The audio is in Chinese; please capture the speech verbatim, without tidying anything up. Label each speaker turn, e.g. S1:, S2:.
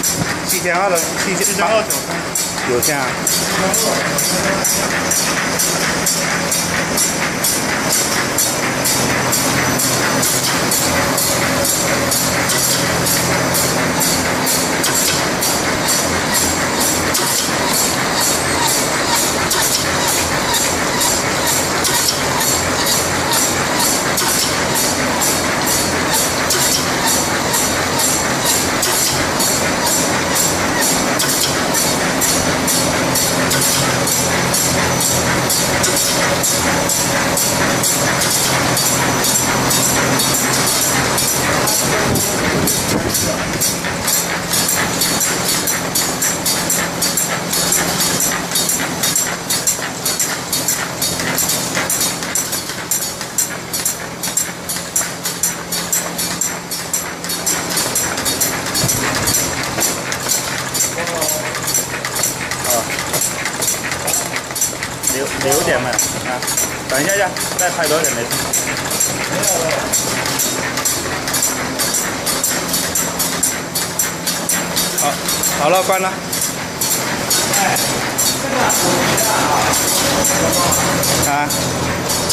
S1: 七千二的七千
S2: 七千二九，
S1: 有钱啊。留留点嘛啊，等一下下，再拍多一点没事。好，好了，关了。哎，这个啊。